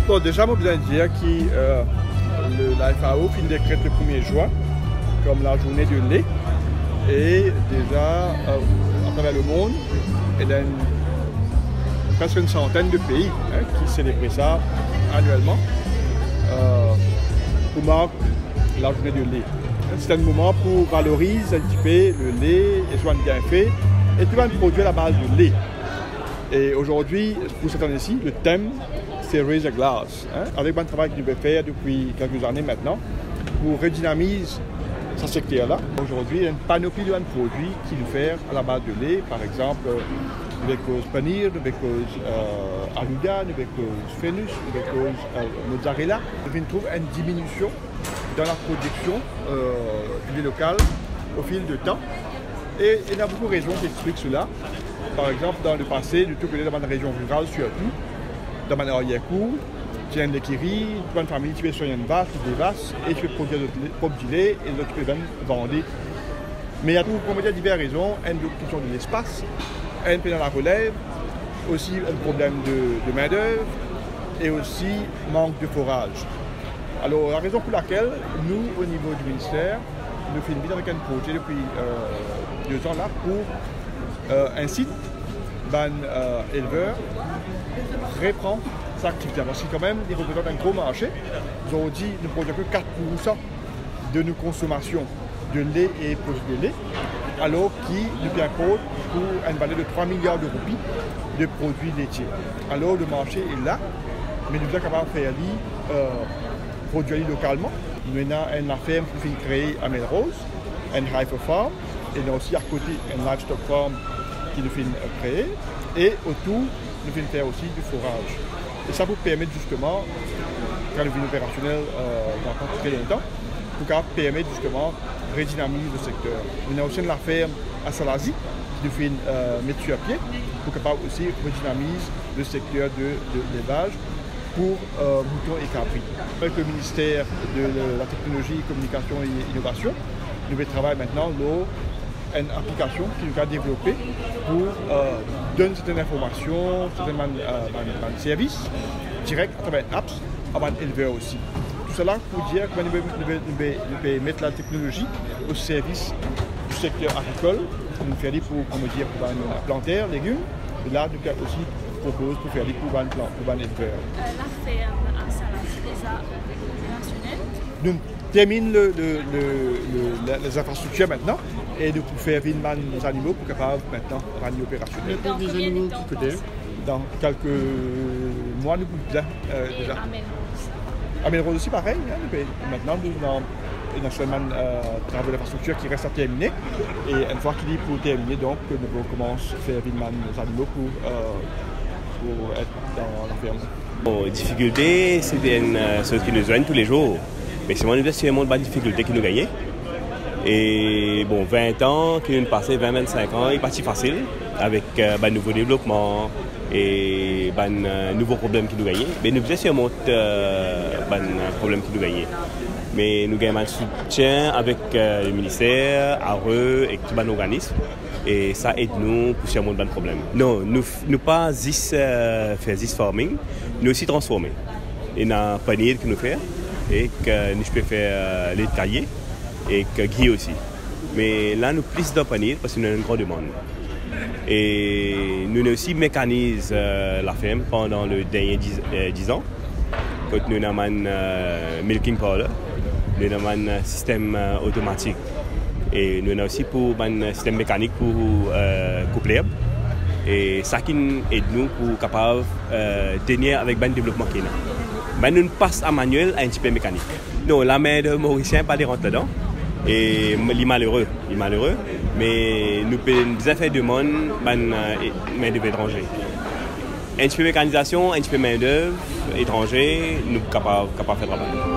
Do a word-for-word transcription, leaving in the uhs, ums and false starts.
Bon, déjà, moi, je voudrais dire que euh, le, la F A O finit décrète le premier juin comme la journée du lait. Et déjà, euh, à travers le monde, il y a une, presque une centaine de pays hein, qui célèbrent ça annuellement euh, pour marquer la journée du lait. C'est un moment pour valoriser un petit peu le lait et soit bien fait et tout va produire à la base du lait. Et aujourd'hui, pour cette année-ci, le thème c'est Raise a Glass. Hein, avec un travail que nous devons faire depuis quelques années maintenant pour redynamiser ce secteur-là. Aujourd'hui, il y a une panoplie de produits qui nous font à la base de lait, par exemple, avec cause panir, avec cause euh, aluga, avec cause fénus, avec cause euh, mozzarella. On trouve une diminution dans la production euh, du lait local au fil du temps. Et il y a beaucoup de raisons qui expliquent cela. Par exemple, dans le passé, du tout que dans la région rurale surtout, dans ma arrière-cour, tu as une écurie, tu as une famille, tu peux soigner une vache ou des vaches, et tu peux produire de propre du lait, et tu peux vendre. Mais il y a pour diverses raisons, une question de l'espace, un peu dans la relève, aussi un problème de, de main-d'œuvre, et aussi manque de forage. Alors, la raison pour laquelle, nous, au niveau du ministère, nous faisons avec un projet depuis euh, deux ans là pour euh, un site, ban euh, éleveur, reprend sa activité. Parce que quand même, ils représentent un gros marché. Ils ont dit nous ne produisons que quatre pour cent de nos consommations de lait et produits de lait, alors qui nous bien compte pour une valeur de trois milliards de roupies de produits laitiers. Alors le marché est là, mais nous sommes capables de faire euh, produire localement. Nous avons une ferme qui est créée à Melrose, une Heifer Farm, et nous avons aussi à côté une Livestock Farm qui nous fait créer, et autour, nous faisons faire aussi du forage. Et ça vous permet justement, quand nous sommes opérationnel euh, dans pas très longtemps, pour permettre justement de redynamiser le secteur. Nous avons aussi la ferme à Salazie, qui nous fait euh, mettre sur pied, pour capable aussi redynamiser le secteur de, de l'élevage pour euh, moutons et capris. Avec le ministère de la Technologie, Communication et Innovation, nous travaillons maintenant sur une application qui nous a développée pour euh, donner certaines informations, certains euh, services directs à travers apps à un éleveur aussi. Tout cela pour dire que nous devons mettre la technologie au service du secteur agricole, nous faire pour, pour me dire, pour un plantaire, légumes, et là nous aussi propose pour faire des pour un plan, pour un éleveur. Euh, la ferme à Salazie, déjà opérationnelle. Nous terminons le, le, le, le, les infrastructures maintenant et nous pouvons faire venir nos animaux pour capable maintenant rendre opérationnel. Dans combien de temps pensez-vous? Dans quelques mois, nous pouvons euh, déjà. À Melrose. À Melrose aussi pareil. Hein, maintenant, nous avons une seulement euh, travail d'infrastructure qui reste à terminer. Et une fois qu'il est pour terminer, donc, nous commençons à faire venir nos animaux pour, euh, pour être dans la ferme. Bon, difficulté, c'est une euh, chose qui nous joigne tous les jours. Mais c'est mon investissement de difficulté qui nous gagne. Et bon, vingt ans, qui nous passé vingt à vingt-cinq ans, il est parti facile avec euh, ben, nouveau développement et ben, euh, nouveaux problèmes qui nous gagnent. Mais nous faisons sûrement euh, ben, un problème qui nous gagne. Mais nous gagnons un soutien avec euh, le ministère, A R E et tout ben, l'organisme. Et ça aide nous pour surmonter le problème. Non, nous ne pas juste euh, faire this farming, nous aussi transformer. Il y a un panier que nous faisons et que nous pouvons faire euh, les tailler et que griller aussi. Mais là, nous plus d'un panier parce que nous avons une grande demande. Et nous avons aussi mécanisé euh, la ferme pendant les derniers dix ans. Quand nous avons un euh, milking powder, nous avons un système euh, automatique. Et nous avons aussi pour un système mécanique pour euh, couper l'herbe. Et ça qui aide nous pour capable euh, tenir avec le développement qu'il y a. Ben, nous passons à manuel à un petit peu mécanique. Non, la main de Mauricien pas des rentre dedans. Et il est malheureux, il est malheureux. Mais nous pouvons faire de monde, ben, main d'œuvre étrangère. Un petit peu mécanisation, un petit peu main d'œuvre étrangère, nous sommes capables de faire travail.